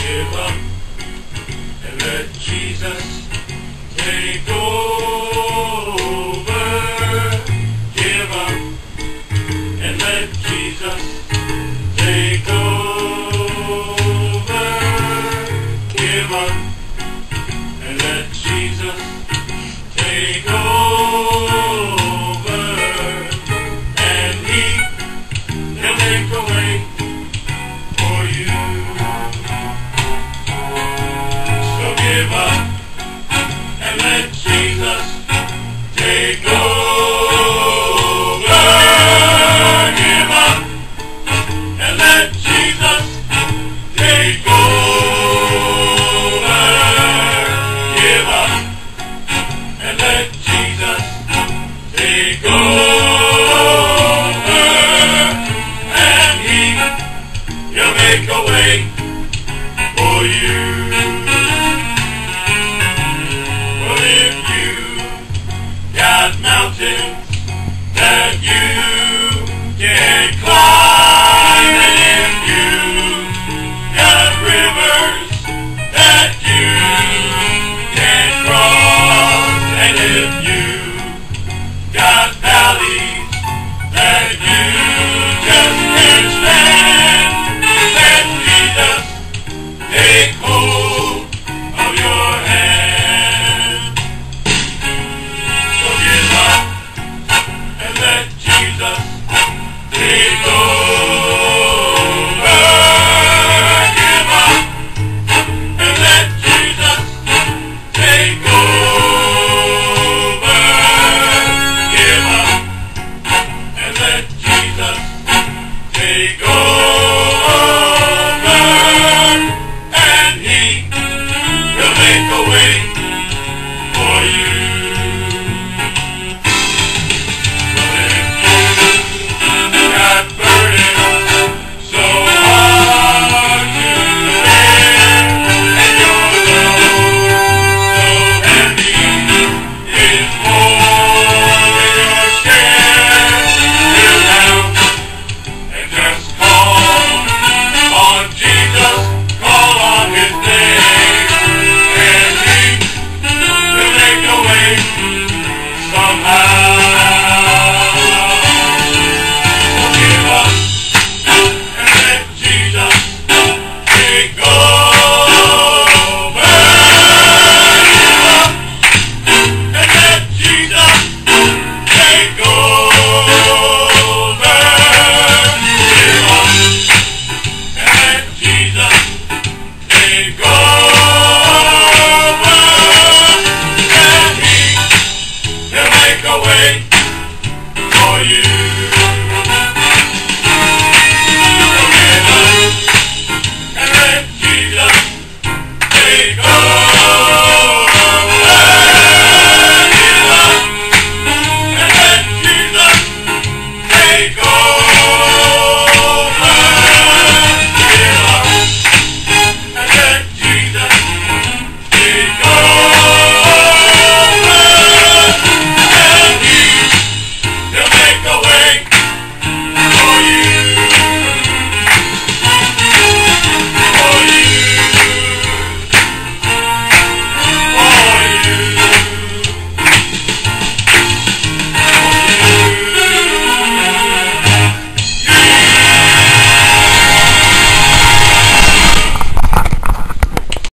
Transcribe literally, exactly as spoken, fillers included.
give up and let Jesus take over. Give up and let Jesus take over. Give up and let Jesus take over. And He, He'll make a way for you. So give up and let Jesus take over. Give up and let Jesus take over. Give up and let Jesus take over. And He, He'll make a way for you. Well, if you got mountains that you can't climb, and if you got rivers that you can't cross, and if you got valleys that you just can't stand, let Jesus take hold of your hand. So give up and let Jesus take over. Give up and let Jesus take over. Give up and let Jesus take over. And He will make a way for you. But if you got burdens so hard to bear, and your load so heavy is more than your share, kneel down and just call on Jesus, call on His name, and He will make a way somehow. So give up and let Jesus take over.